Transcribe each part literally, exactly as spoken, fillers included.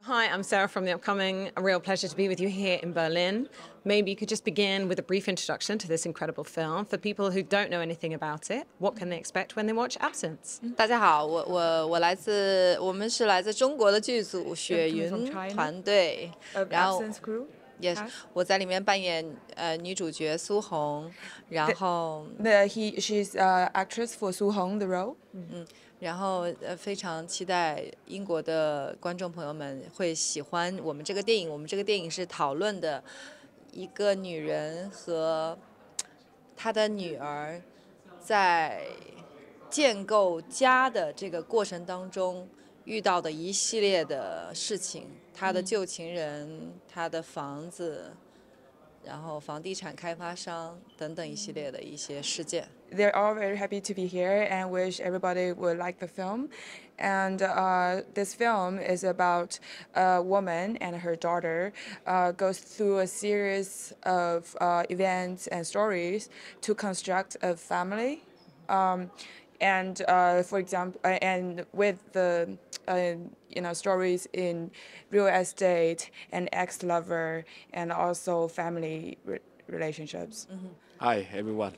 Hi, I'm Sarah from The Upcoming. A real pleasure to be with you here in Berlin. Maybe you could just begin with a brief introduction to this incredible film. For people who don't know anything about it, what can they expect when they watch Absence? 大家好，我我我来自我们是来自中国的剧组雪云团队，然后 yes， 我在里面扮演呃女主角苏红，然后 The he she's uh actress for Su Hong the role. 嗯，然后呃非常期待英国的观众朋友们会喜欢我们这个电影。我们这个电影是讨论的一个女人和她的女儿在建构家的这个过程当中遇到的一系列的事情，她的旧情人，她的房子，然后房地产开发商等等一系列的一些事件。 They're all very happy to be here and wish everybody would like the film. And uh, this film is about a woman and her daughter uh, goes through a series of uh, events and stories to construct a family. Um, and uh, for example, uh, and with the uh, you know stories in real estate and ex-lover and also family re relationships. Mm-hmm. Hi everyone.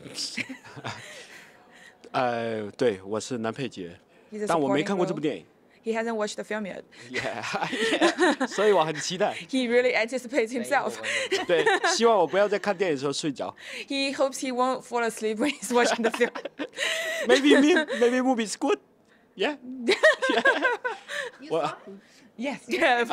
呃，对，我是男配角，但我没看过这部电影。 He hasn't watched the film yet. Yeah, yeah. 所以我很期待。 He really anticipates himself. 对，希望我不要在看电影的时候睡着。 He hopes he won't fall asleep when he's watching the film. Maybe me, maybe movie is good. Yeah. Yeah. 我 Yes. Yeah.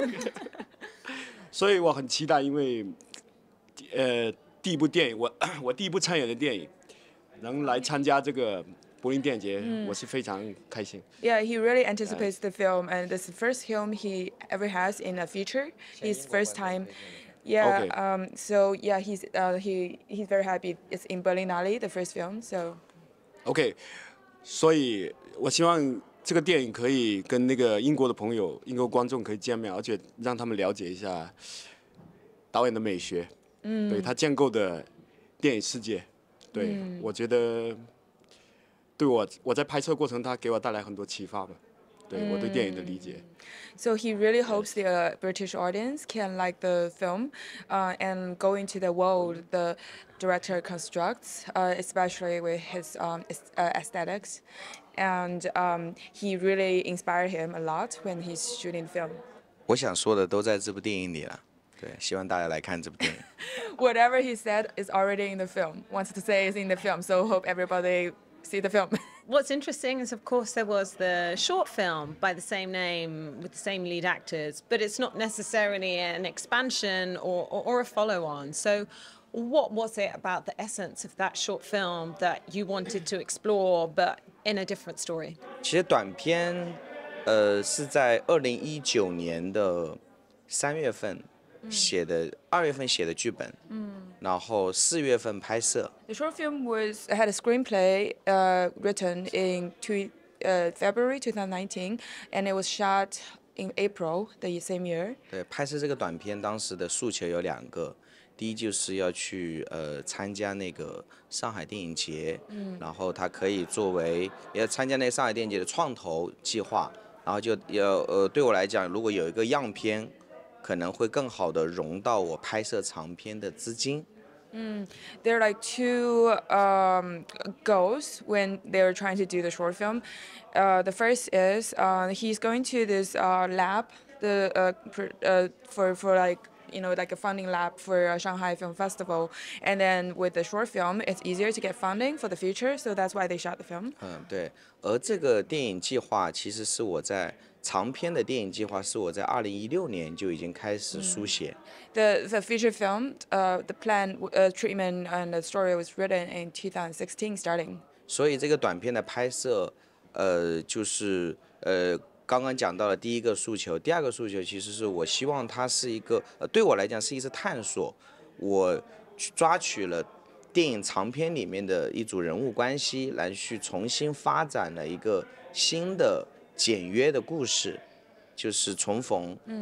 所以我很期待，因为呃，第一部电影，我我第一部参演的电影，能来参加这个柏林电影节，我是非常开心。 Yeah, he really anticipates the film, and this is the first film he ever has in a feature. His first time. Yeah. Okay. Um. So yeah, he's uh he he's very happy. It's in Berlinale, the first film. So. OK， 所以我希望这个电影可以跟那个英国的朋友、英国观众可以见面，而且让他们了解一下导演的美学，嗯，对他建构的电影世界，对、嗯、我觉得对我我在拍摄过程，他给我带来很多启发吧。对我对电影的理解。 So he really hopes the uh, British audience can like the film uh, and go into the world the director constructs, uh, especially with his um, uh, aesthetics. And um, he really inspired him a lot when he's shooting the film. 我想说的都在这部电影里了，对，希望大家来看这部电影。 Whatever he said is already in the film. Wants to say is in the film. So hope everybody see the film. What's interesting is, of course, there was the short film by the same name with the same lead actors, but it's not necessarily an expansion or, or, or a follow-on. So what was it about the essence of that short film that you wanted to explore, but in a different story? 其实短片，呃，是在二零一九年的三月份写的，二、嗯、月份写的剧本，嗯，然后四月份拍摄。 The short film was had a screenplay uh, written in two, uh, February twenty nineteen, and it was shot in April the same year. 对，拍摄这个短片当时的诉求有两个，第一就是要去呃参加那个上海电影节，嗯，然后它可以作为要参加那个上海电影节的创投计划，然后就要呃对我来讲，如果有一个样片，可能会更好的融到我拍摄长片的资金。 Mm, there are like two um, goals when they're trying to do the short film. Uh, the first is uh, he's going to this uh, lab, the uh, pr uh, for for like you know like a funding lab for uh, Shanghai Film Festival, and then with the short film, it's easier to get funding for the future, so that's why they shot the film. 嗯，对。而这个电影计划其实是我在长篇的电影计划是我在二零一六年就已经开始书写。 The the feature film, uh, the plan, uh, treatment, and the story was written in two thousand sixteen, starting. 所以这个短片的拍摄，呃，就是呃刚刚讲到了第一个诉求，第二个诉求其实是我希望它是一个，呃，对我来讲是一次探索。我抓取了电影长片里面的一组人物关系，来去重新发展了一个新的简约的故事，就是重逢。嗯。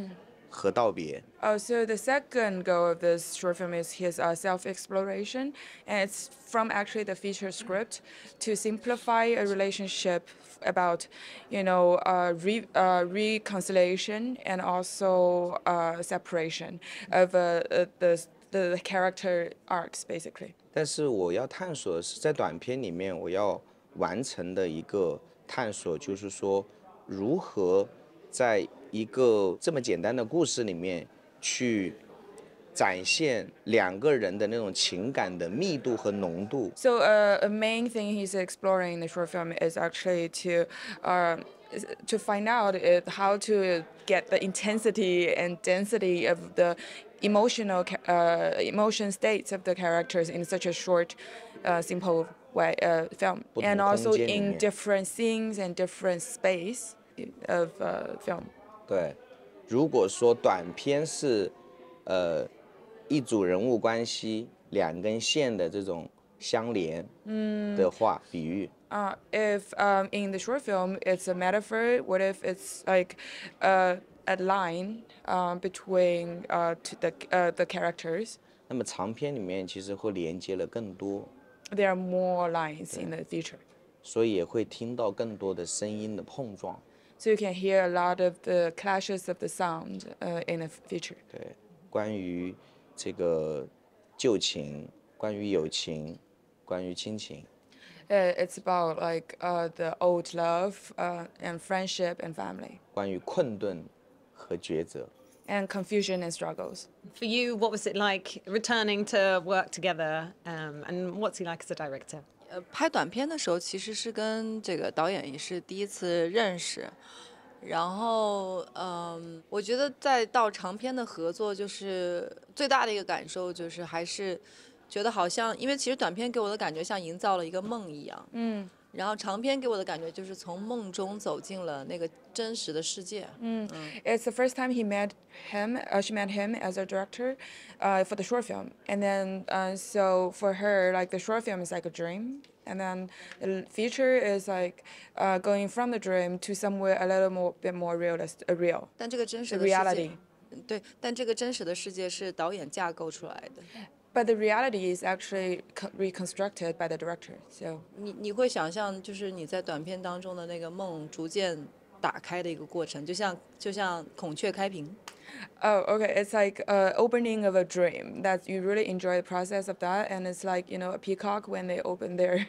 和道别。 Oh, so the second goal of this short film is his uh, self-exploration, and it's from actually the feature script to simplify a relationship about, you know, uh, re, uh, reconciliation and also uh, separation of uh, uh, the the character arcs, basically. 但是我要探索的是，在短片里面，我要完成的一个探索，就是说如何在一个这么简单的故事里面去展现两个人的那种情感的密度和浓度。 So uh, a main thing he's exploring in the short film is actually to uh, is to find out if how to get the intensity and density of the emotional ca- uh, emotion states of the characters in such a short, uh, simple way uh, film, 不同 and 的 also 空间里 in 面。 different scenes and different space of uh, film. 对，如果说短片是呃一组人物关系两根线的这种相连的话，比喻。 Uh, if um, in the short film it's a metaphor, what if it's like uh, a line um, between uh, to the uh, the characters? 那么长片里面其实会连接了更多， There are more lines in the future, 所以也会听到更多的声音的碰撞。 so you can hear a lot of the clashes of the sound uh, in the future. 对，关于这个旧情，关于友情，关于亲情。 Uh, it's about like uh, the old love uh, and friendship and family, 关于困顿和抉择。 and confusion and struggles. For you, what was it like returning to work together? Um, and what's he like as a director? 呃，拍短片的时候其实是跟这个导演也是第一次认识，然后嗯，我觉得再到长片的合作，就是最大的一个感受就是还是觉得好像，因为其实短片给我的感觉像营造了一个梦一样，嗯，然后长片给我的感觉就是从梦中走进了那个真实的世界，嗯 It's the first time he met him. Uh, she met him as a director uh, for the short film, and then uh, so for her, like the short film is like a dream, and then the feature is like uh, going from the dream to somewhere a little more bit more realist, uh, real. 但这个真实 The 的世 reality. 界，对，但这个真实的世界是导演架构出来的。 But the reality is actually co- reconstructed by the director. So 你你会想象，就是你在短片当中的那个梦逐渐打开的一个过程，就像就像孔雀开屏。 oh, okay, it's like uh, opening of a dream. That you really enjoy the process of that, and it's like you know a peacock when they open their.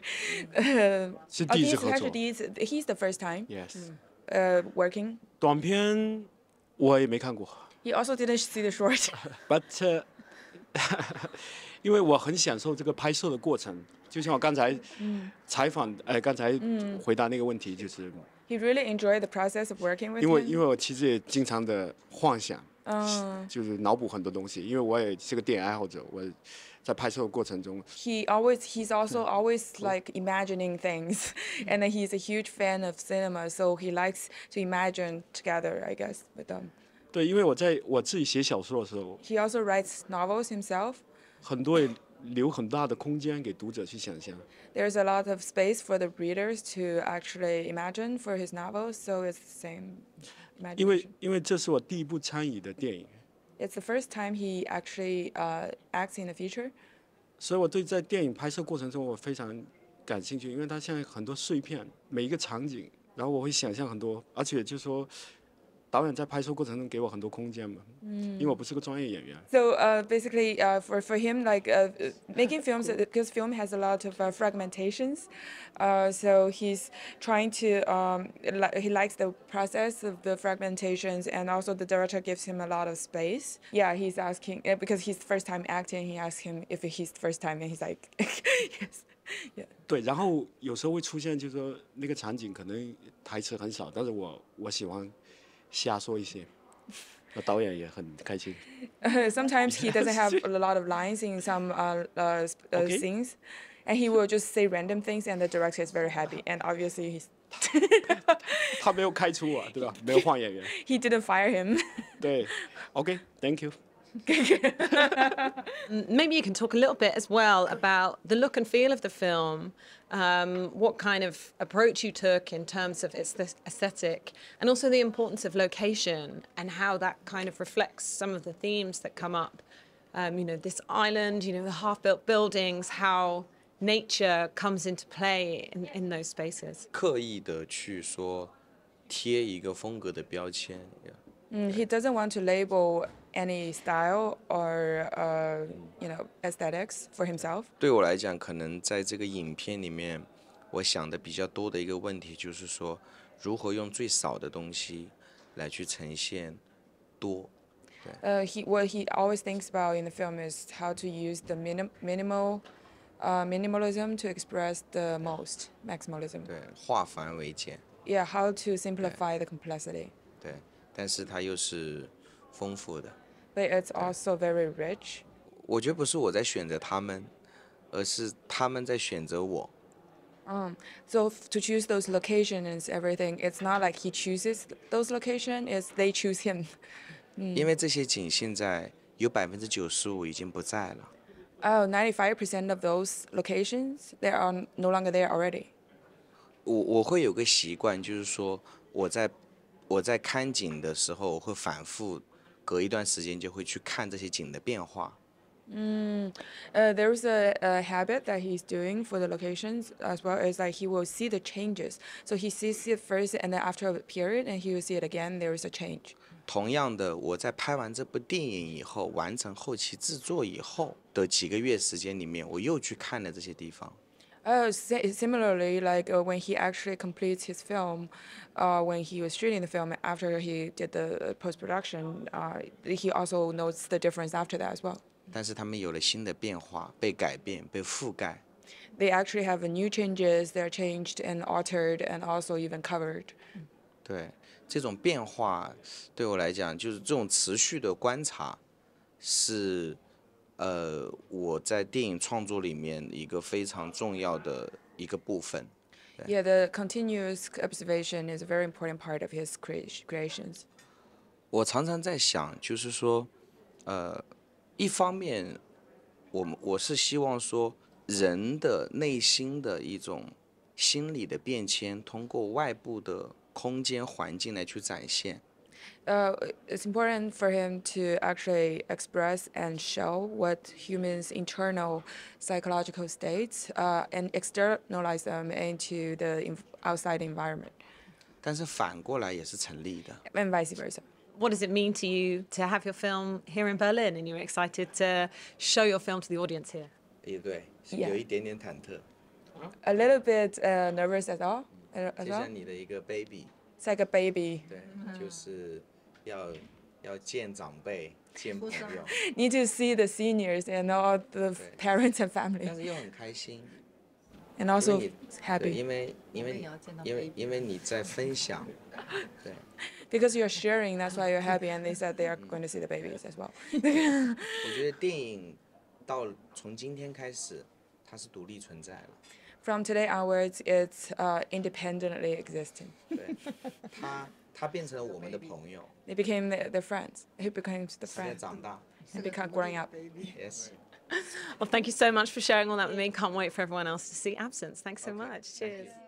Uh, 是 oh, 第一 this 次 is 合 actually 作。 this- he's the first time Yes， uh, working. 短片我也没看过 He also didn't see the short. ，but 呃因为我很享受这个拍摄的过程，就像我刚才采访，呃，刚才回答那个问题，就是 He really enjoyed the process of working with 因为 him. 因为我其实也经常的幻想， 嗯就是脑补很多东西，因为我也是个电影爱好者，我在拍摄的过程中， He always he's also always like imagining things, and then he's a huge fan of cinema, so he likes to imagine together, I guess, with them. 对，因为我在我自己写小说的时候， He also writes novels himself. 很多也留很大的空间给读者去想象。 There's a lot of space for the readers to actually imagine for his novels, so it's the same 因为 imagination. 因为这是我第一部参与的电影， It's the first time he actually uh, acts in the feature. 所以我对在电影拍摄过程中我非常感兴趣，因为它现在很多碎片，每一个场景，然后我会想象很多，而且就是说导演在拍摄过程中给我很多空间嘛，因为我不是个专业演员。 So uh, basically, uh, for for him, like uh, uh, making films, uh, because film has a lot of uh, fragmentations, uh, so he's trying to um, li- he likes the process of the fragmentations, and also the director gives him a lot of space. Yeah, he's asking uh, because he's first time acting. He asks him if he's first time, and he's like, yes. Yeah. 对，然后有时候会出现，就是说那个场景可能台词很少，但是我我喜欢瞎说一些，那导演也很开心。 Sometimes he doesn't have a lot of lines in some uh, uh, sp- uh, Okay. scenes, and he will just say random things, and the director is very happy. And obviously, he's 他没有开除我，对吧？没有换演员。 he didn't fire him. 对，OK，Thank you。 M- Maybe you can talk a little bit as well about the look and feel of the film, um, what kind of approach you took in terms of its the aesthetic, and also the importance of location and how that kind of reflects some of the themes that come up. Um, you know, this island, you know, the half-built buildings, how nature comes into play in, in those spaces. 刻意的去说贴一个风格的标签。 Mm, he doesn't want to label any style or uh, you know aesthetics for himself. 对我来讲，可能在这个影片里面，我想的比较多的一个问题就是说，如何用最少的东西来去呈现多。 Uh, he what he always thinks about in the film is how to use the minim, minimal uh, minimalism to express the most maximalism. 对，化繁为简。 Yeah, how to simplify the complexity. 对，但是它又是丰富的。 But it's also very rich. 我觉得不是我在选择他们，而是他们在选择我。 Um, so f- to choose those locations and everything, it's not like he chooses those locations; it's they choose him. 因为这些景现在有百分之九十五已经不在了。 Oh, ninety-five percent of those locations, they are no longer there already. 我我会有个习惯，就是说我在我在看景的时候，我会反复隔一段时间就会去看这些景的变化。 Uh, there's a, a habit that he's doing for the locations as well as like he will see the changes. So he sees it first, and then after a period, and he will see it again. There is a change. 同样的，我在拍完这部电影以后，完成后期制作以后的几个月时间里面，我又去看了这些地方。 Oh, si- similarly, like uh, when he actually completes his film, uh, when he was shooting the film after he did the post production, uh, he also notes the difference after that as well. 但是他们有了新的变化，被改变，被覆盖。 They actually have new changes. They're changed and altered, and also even covered. 对，这种变化对我来讲，就是这种持续的观察，是呃我在电影创作里面一个非常重要的一个部分。 Yeah, the continuous observation is a very important part of his crea- creations. 我常常在想，就是说，呃，一方面，我们我是希望说，人的内心的一种心理的变迁，通过外部的空间环境来去展现。 Uh, it's important for him to actually express and show what humans' internal psychological states uh, and externalize them into the inv- outside environment, 但是反过来也是成立的。 and vice versa. What does it mean to you to have your film here in Berlin and you're excited to show your film to the audience here? 也对，是 Yeah. 有一点点忐忑， A little bit uh, nervous as well. uh, As 就 well. 像你的一个 baby， It's like a baby. 对，就是要要见长辈，见朋友， Need to see the seniors and all the f- Okay. parents and family, 但是又很开心。 and also 因为你对， happy 因为因为我也要见到因为 baby 因为你在分享，对， because you're sharing. That's why you're happy. And they said they are going to see the babies as well. 我觉得电影到从今天开始，它是独立存在了， From today onwards, it's uh, independently existing. 对，它它变成了我们的朋友， They became the, the friends. He became the 是在 friend 长大 and become growing up. ，yes。 Well, thank you so much for sharing all that with me. Can't wait for everyone else to see Absence. Thanks so Okay, much. thank you. Cheers.